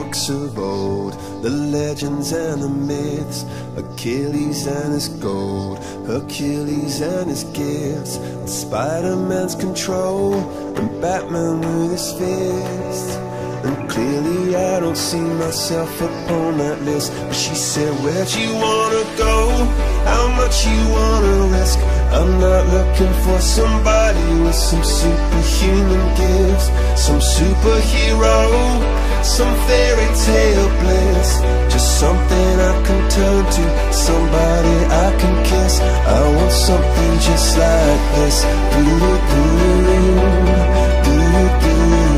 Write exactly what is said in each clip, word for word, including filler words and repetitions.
books of old, the legends and the myths, Achilles and his gold, Hercules and his gifts, and Spider-Man's control, and Batman with his fists. And clearly I don't see myself upon that list. But she said, where'd you wanna go? How much you wanna risk? I'm not looking for somebody with some superhuman gifts, some superhero, some fairy tale bliss. Just something I can turn to, somebody I can kiss. I want something just like this. Do-do-do, do-do-do.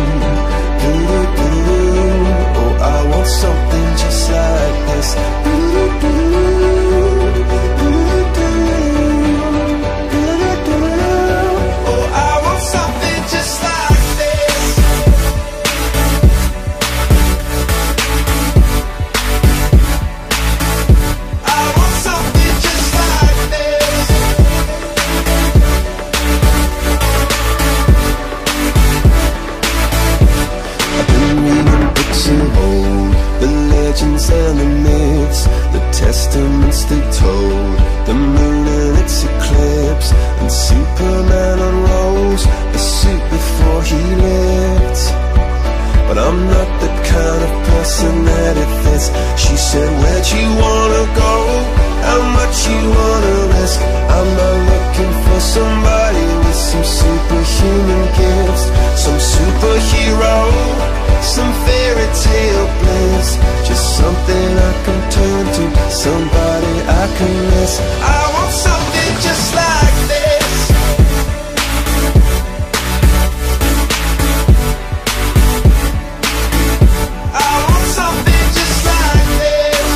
Oh, I want something just like this. Oh, I want something just like this. I want something just like this. I've been reading books of old, the legends and the myths, the testaments they told, the moon and its eclipse, and Superman unrolls the suit before he lived. But I'm not the kind of person that it fits. She said, where'd you wanna go? How much you wanna risk? I'm not looking for somebody with some superhuman gifts, some superhero, some fairy tale bliss. Just something I can turn to, somebody I can miss. I want something just like this. I want something just like this.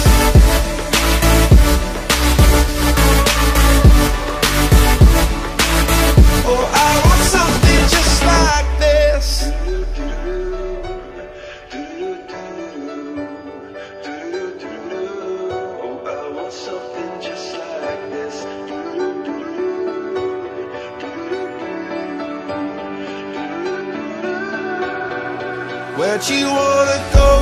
Oh, I want something just like this. Where'd you wanna go?